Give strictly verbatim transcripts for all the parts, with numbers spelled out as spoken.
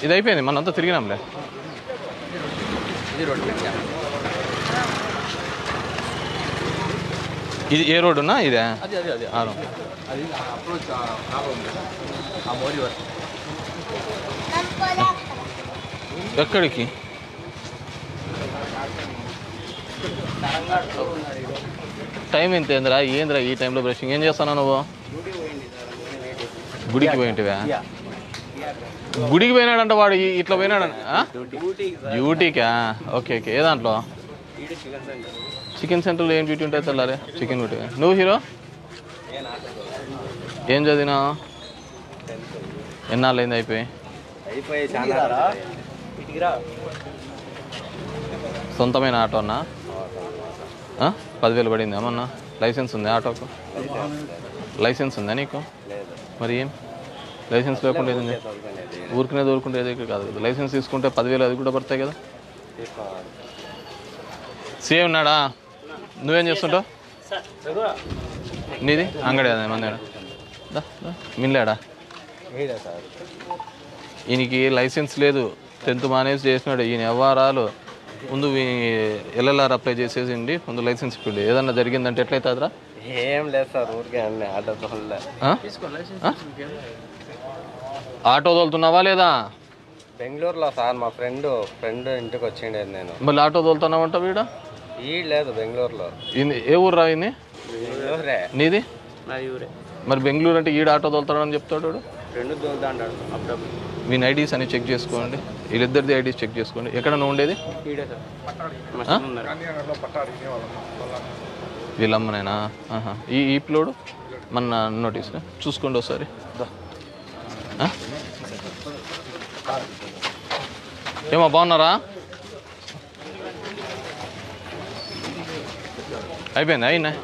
ఇది అయిపోయింది మనంతా తిరిగినాంలే. ఇది ఏ రోడ్డున్నా ఇదే ఎక్కడికి టైం ఎంత ఏందిరా ఏందిరా ఈ టైంలో బ్రషింగ్ ఏం చేస్తాను నువ్వు? గుడికి పోయింటివా? గుడికి పోయినాడంట వాడు ఇట్లా పోయినాడు డ్యూటీకా? Okay okay. ఏ దాంట్లో? చికెన్ సెంటర్లో ఏం డ్యూటీ ఉంటుంది తెల్లారే? Chicken duty. నువ్వు హీరో ఏం చదివినా? ఎన్నాళ్ళు అయింది అయిపోయి? సొంతమైన ఆటో అన్నా? పదివేలు పడింది ఏమన్నా? లైసెన్స్ ఉందా ఆటోకు? లైసెన్స్ ఉందా నీకు? మరి ఏం లైసెన్స్ లేకుండా ఏది ఊరికనే దూరుకుంటే ఏది కాదు కదా. లైసెన్స్ తీసుకుంటే పదివేలు అది కూడా పడతాయి కదా. సేమ్ ఉన్నాడా? నువ్వేం చేస్తుంటావు? నీది అంగడి అదే మంది మిల్లాడా? ఈయనకి లైసెన్స్ లేదు, టెన్త్ మానేసి చేసినాడు. ఈయన వ్యవహారాలు ముందు ఎల్ఎల్ఆర్ అప్లై చేసేసిండి, ముందు లైసెన్స్ ఇప్పుడు ఏదన్నా జరిగిందంటే ఎట్లయితుందిరా? ఏం లేదు సార్, ఊరికే ఆటో తోలుతున్నావా లేదా? బెంగళూరులో సార్ మా ఫ్రెండ్ ఫ్రెండ్ ఇంటికి వచ్చిండే నేను. మళ్ళీ ఆటో తోలుతున్నావంట వీడ? ఈ లేదు బెంగళూరులో. ఏ ఊరు రా ఇది? నీది? మరి బెంగళూరు అంటే ఈడ ఆటో తోలుతాడని చెప్తాడు. రెండు తోలుతా అంటాడు అప్పుడప్పుడు. మీ ఐడీస్ అని చెక్ చేసుకోండి, వీళ్ళిద్దరిది ఐడీస్ చెక్ చేసుకోండి. ఎక్కడ నువ్వు ఉండేది? వీళ్ళమ్మనేనా? ఈ ఈ పిల్లోడు మన నోటీస్ చూసుకోండి ఒకసారి. ఏమో బాగున్నారా? అయిపోయింది అయినా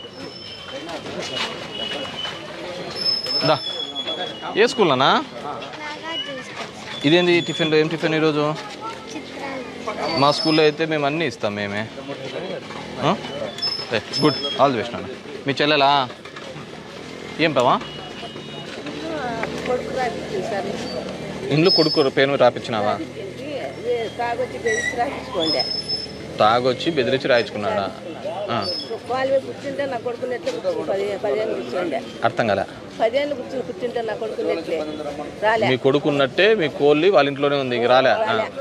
దా. ఏ స్కూల్ అన్నా? ఇదేంది టిఫిన్లో? ఏం టిఫిన్ ఈరోజు? మా స్కూల్లో అయితే మేము అన్నీ ఇస్తాం మేమే. గుడ్, ఆల్ ది బెస్ట్ అన్న. మీ చెల్లెలా? ఏం బావా? ఇంట్లో కొడుకు పేరు రాపించినావా? తాగొచ్చి బెదిరించి రాయించుకున్నాడా? అర్థం కదా? మీ కొడుకున్నట్టే మీ కోళ్ళి వాళ్ళ ఇంట్లోనే ఉంది, రాలే?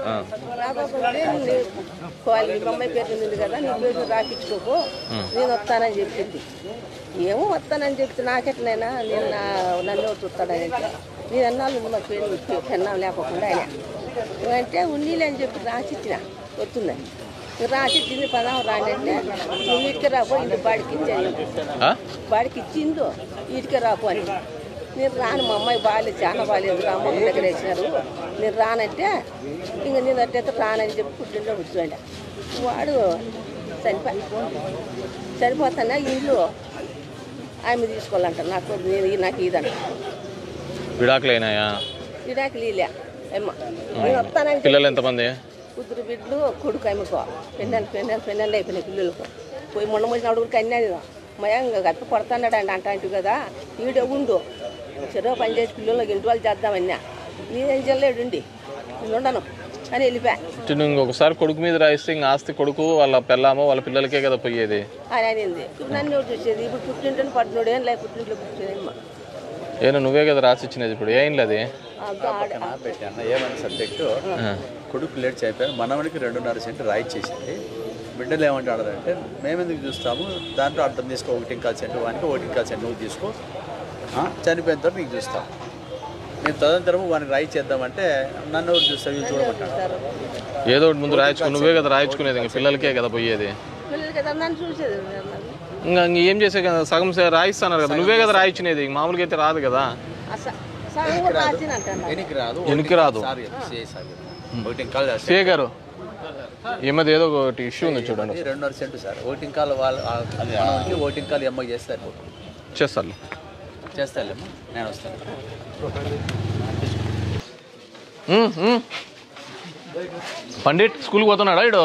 అమ్మాయి పేరు ఉంది కదా, నీ పేరు రాపించుకోకు, నేను వస్తానని చెప్పింది. ఏమో వస్తానని చెప్తే నాకెట్లయినా నేను నన్ను చూస్తాడని నేను అన్నాళ్ళు మా పేరు పెన్నాం లేకపోకుండా ఆయన అంటే ఉన్నీలే అని చెప్పి రాసిచ్చిన వస్తుందని. రాసిచ్చింది పదాం రాండి అంటే నువ్వు ఇటుక రాపో, ఇంటి బాడికి ఇచ్చాను, బాడికి ఇచ్చిందో ఇటుక రాపో అని. నేను రాను, మా అమ్మాయి బాగాలేదు, చాలా బాగాలేదు, అమ్మ దగ్గర వేసినారు, నేను రానంటే ఇంక నేను అట్టయితే రానని చెప్పి పుట్టింట్లో కూర్చోండి. వాడు చనిపోయి చనిపోతానే ఇల్లు ఆమె తీసుకోవాలంట, నాకు నేను నాకు ఇదంట. విడాకులు అయినాయా? విడాకులు ఇలే అమ్మ. నేను వస్తానని పిల్లలు ఎంతమంది? కూతురు బిడ్డలు కొడుకు అమ్ముకో, పెన్నెలు పెన్నెలు పెన్నెళ్ళు అయిపోయినాయి పిల్లలకు. పోయి మొన్న మోసిన కూడా కన్యాది మయంగా గప్పి కొడతాన్నాడు అండి అంటాంటివి కదా, ఈడే ఉండు చెరో పని చేసి పిల్లలకి ఇంటి వాళ్ళు చేద్దామన్నా, నేనేం చేయలేడుండి నేను ఉండను అని వెళ్ళిపోయా. ఇంకొకసారి కొడుకు మీద రాయిస్తే ఇంకా ఆస్తి కొడుకు వాళ్ళ పిల్లమో వాళ్ళ పిల్లలకే కదా పోయేది అని అనింది. నన్ను ఎవరు చూసేది? ఇప్పుడు పుట్టింటని పట్టినోడు ఏం లేక పుట్టింట్లో కూర్చోదమ్మా. ఏమో నువ్వే కదా రాసిచ్చినది, ఇప్పుడు ఏం అది పెట్టాను. ఏమైనా సబ్జెక్టు కొడుకు లేట్ చేయకపోయాను, మనవడికి రెండున్నర సెంటు రాయిచ్చేసింది. బిడ్డలు ఏమంటాడంటే మేమెందుకు చూస్తాము, దాంట్లో అర్థం తీసుకో, ఒకటి ఇంకా సెంటు వానికి, ఒకటి ఇంకా సెంటు నువ్వు తీసుకో, చనిపోయిన తర్వాత నీకు చూస్తాం, నేను తదనంతరము వానికి రాయి చేద్దామంటే నన్ను ఎవరు చూస్తావు, వీళ్ళు చూడమంటాడు. ఏదో ఒకటి ముందు రాయించుకో, నువ్వే కదా రాయించుకునేది, ఇంకా పిల్లలకే కదా పోయేది. ఇంకా ఏం చేసే కదా, సగం రాయిస్తున్నారు కదా, నువ్వే కదా రాయించినది, మామూలుగా అయితే రాదు కదా. ఎనికి రాదు. సే గారు ఈ మధ్య ఏదో ఒకటి ఇష్యూ ఉంది చూడండి. రెండున్నర సెంటు సార్, ఓటింగ్ కాల్ వాళ్ళు ఓటింగ్ కాల్ అమ్మాయి చేస్తారు, చేస్తాను చేస్తాలేమ్మా, నేను వస్తాను. పండిట్ స్కూల్కి పోతున్నాడా ఇడు?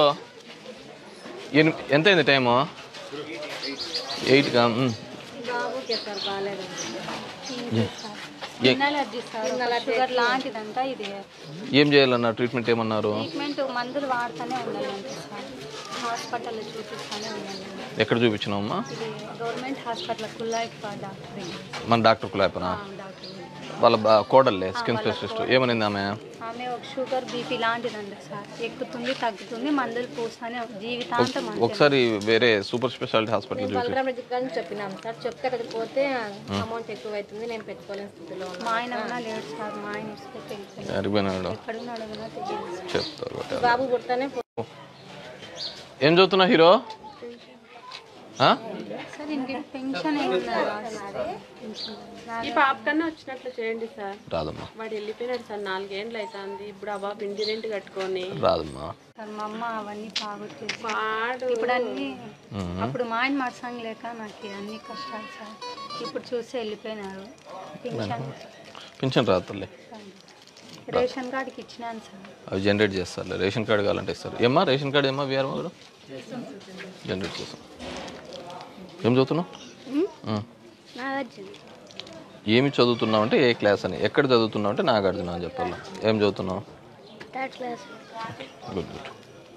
ఎంత అయింది టైము? ఎయిట్కా? షుగర్ లాంటిదంట ఇది. ఏం చేయాలన్న ట్రీట్మెంట్ ఏమన్నారు? ట్రీట్మెంట్ మందులు వాడుతూనే ఉండాలంటే సార్, హాస్పిటల్లో చూపిస్తూనే ఉండాలి. ఎక్కడ చూపించినావమ్మా? ఇది గవర్నమెంట్ హాస్పిటల్ కుల్లాయిపా డాక్టర్. మన డాక్టర్ కులాయపనా? డాక్టర్ వాళ్ళ కోడల్లే స్కిన్ స్పెషలిస్ట్. ఏమనింది ఆమె? ఆమె ఒక షుగర్ బీపీ లాంటిదంట సార్, ఎక్కుతుంది తగ్గుతుంది, మందులు పూస్తానే జీవితాంతం. ఒకసారి వేరే సూపర్ స్పెషాలిటీ హాస్పిటల్ చెప్పినాం సార్, చెప్తే అక్కడికి పోతే అమౌంట్ ఎక్కువ అవుతుంది, నేను పెట్టుకోలేని స్థితిలో. మా ఆయన కూడా లేడు సార్, మా ఆయన ఎక్కడున్నాడు కూడా తెలియదు. చెప్తారు. బాబు పుడతానే ఏం చదువుతున్నా హీరో? సార్ ఇంటికి పెన్షన్ ఈ పాప కన్నా వచ్చినట్లు చేయండి సార్. రాదమ్మా, వాడు వెళ్ళిపోయినాడు సార్, నాలుగేండ్లు అవుతుంది. ఇప్పుడు ఆ బాబు ఇంటి రెంట్ కట్టుకొని రాదమ్మా సార్. మా అమ్మ అవన్నీ పాగొట్టేసి వాడు ఇప్పుడు అన్ని, అప్పుడు మా ఆయన మరసంగ్ లేక నాకు అన్ని కష్టాలు సార్. ఇప్పుడు చూసి వెళ్ళిపోయినారు. పెన్షన్ పింఛన్ రాత్రులే రేషన్ కార్డుకి ఇచ్చినాను సార్. అవి జనరేట్ చేస్తారు. రేషన్ కార్డు కావాలంటే ఇస్తారు. ఏమ్మా రేషన్ కార్డు ఏమ్మా వీఆర్ కూడా జనరేట్ చేస్తాం. ఏం చదువుతున్నావు? ఏమి చదువుతున్నావు అంటే ఏ క్లాస్ అని, ఎక్కడ చదువుతున్నావు అంటే నాగార్జున అని చెప్పాలి. ఏం చదువుతున్నావు? Good good.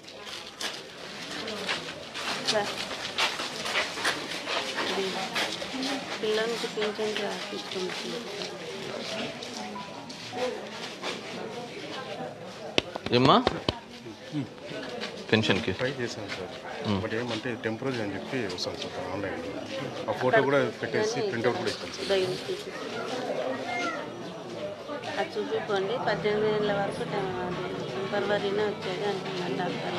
పిల్లలకి పెన్షన్ తీసుకుంటున్నాను. ఏమ్మా పెన్షన్కి ట్రై చేశాను సార్, బట్ ఏమంటే టెంపరీ అని చెప్పి వస్తాను సార్ ఆన్లైన్. ఆ ఫోటో కూడా పెట్టేసి ప్రింట్అవుట్ కూడా ఇస్తాను సార్. అది చూపిపోండి, పద్దెనిమిది ఏళ్ళ వరకు ఫిబ్రవరినే వచ్చేది అంటున్నాను డాక్టర్.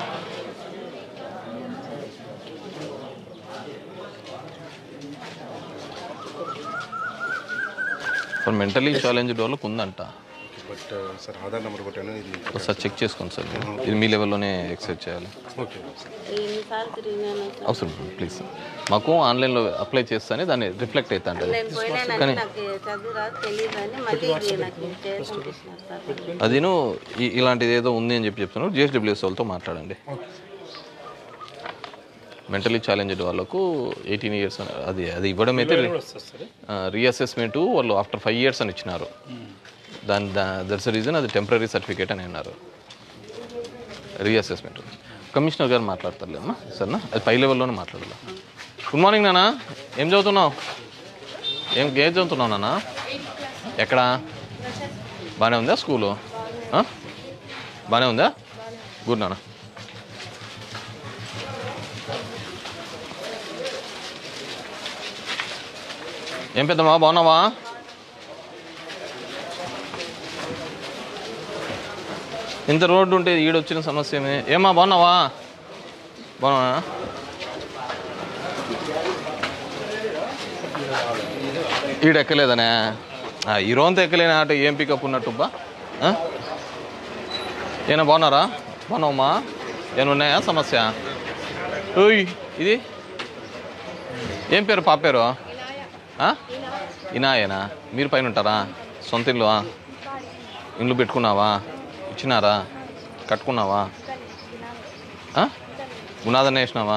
ఫర్ మెంటలీ ఛాలెంజ్డ్ వాళ్ళకు ఉందంట. బట్ సార్ ఆధార్ నెంబర్ కొట్టాను, ఇది ఒకసారి చెక్ చేసుకోండి సార్. ఇది మీ లెవెల్లోనే ఎక్సెప్ట్ చేయాలి. ఓకే ఎన్నిసార్లు తిరిగినాను అవసరం ప్లీజ్. మాకు ఆన్లైన్లో అప్లై చేస్తానే దాన్ని రిఫ్లెక్ట్ అవుతా ఉంటుంది. నేను పోయినానంటే నాకు చదువు రాదు తెలియదు అని మళ్ళీ ఇది నాకు చేసి పంపిస్తున్నారు సార్. అదిను ఇలాంటిది ఏదో ఉంది అని చెప్పి చెప్తున్నాను. జిఎస్డబ్ల్యూఎస్ వాళ్ళతో మాట్లాడండి. మెంటలీ ఛాలెంజ్డ్ వాళ్ళకు ఎయిటీన్ ఇయర్స్ అది అది ఇవ్వడం అయితే రీఅసెస్మెంటు వాళ్ళు ఆఫ్టర్ ఫైవ్ ఇయర్స్ అని ఇచ్చినారు. దాని దట్స్ రీజన్ అది టెంపరీ సర్టిఫికేట్ అని అన్నారు. రీఅసెస్మెంట్ కమిషనర్ గారు మాట్లాడతారులేమ్మా సరేనా, అది పై లెవెల్లోనే మాట్లాడాలి. గుడ్ మార్నింగ్ నాన్న, ఏం చదువుతున్నావు? ఏం ఏం చదువుతున్నావు నాన్న? ఎక్కడా? బాగానే ఉందా స్కూలు? బాగానే ఉందా? గుడ్ నాన్న. ఏం పెద్దమ్మా బాగున్నావా? ఇంత రోడ్డు ఉంటే ఈడొచ్చిన సమస్య ఏమి? ఏమా బాగున్నావా? బాగున్నా? ఈడెక్కలేదనే ఈ రోజంతా ఎక్కలేని ఆట ఏం పికప్ ఉన్నట్టుబ్బా? ఏనా బాగున్నారా? బాగున్నావమ్మా? ఏమన్నాయా సమస్య? ఓయ్ ఇది ఏం పేరు పాప పేరు? ఇనాయేనా? మీరు పైన ఉంటారా? సొంత ఇల్లు ఇల్లు పెట్టుకున్నావా? ఇచ్చినారా? కట్టుకున్నావా? గుణాదన్న వేసినావా?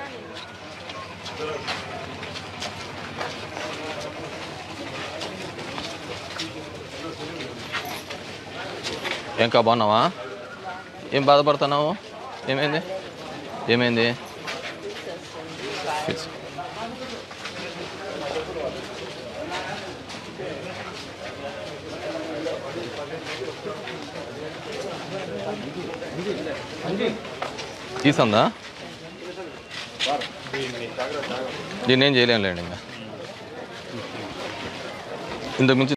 ఇంకా బాగున్నావా? ఏం బాధపడుతున్నావు? ఏమైంది? ఏమైంది? తీసందా? దీన్ని ఏం చేయలేంలేండి ఇంకా ఇంతకు మించి